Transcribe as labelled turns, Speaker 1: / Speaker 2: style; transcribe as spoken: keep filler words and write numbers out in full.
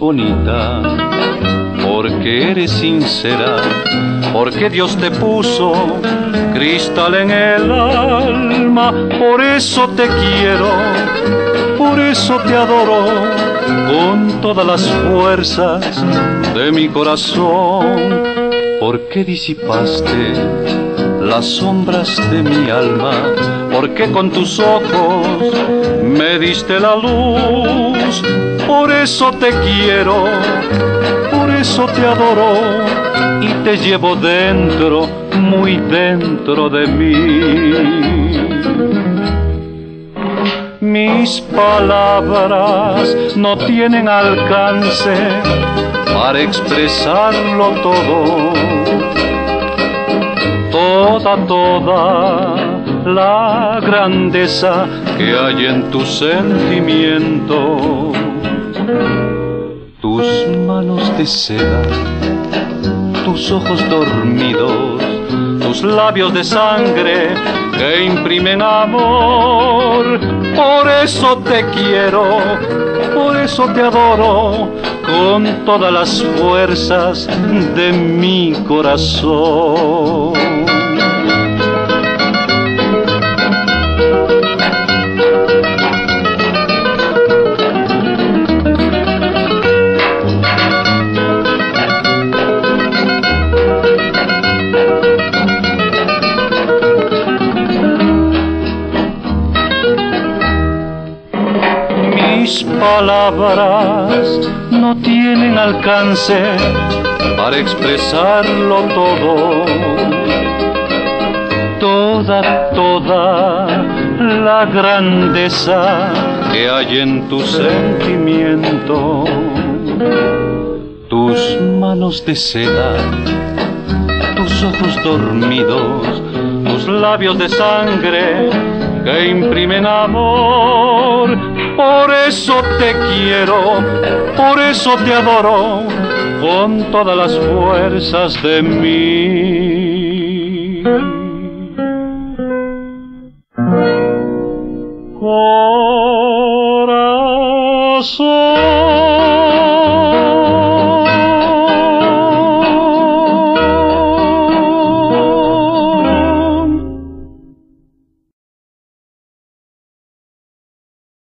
Speaker 1: bonita, porque eres sincera, porque Dios te puso cristal en el alma, por eso te quiero, por eso te adoro, con todas las fuerzas de mi corazón, porque disipaste las sombras de mi alma, porque con tus ojos me diste la luz, por eso te quiero, por eso te adoro y te llevo dentro, muy dentro de mí. Mis palabras no tienen alcance para expresarlo todo, toda, toda la grandeza que hay en tus sentimientos. Tus manos de seda, tus ojos dormidos, tus labios de sangre que imprimen amor. Por eso te quiero, por eso te adoro, con todas las fuerzas de mi corazón. Mis palabras no tienen alcance para expresarlo todo, toda, toda la grandeza que hay en tu sentimiento. Tus manos de seda, tus ojos dormidos, tus labios de sangre que imprimen amor. Por eso te quiero, por eso te adoro, con todas las fuerzas de mí.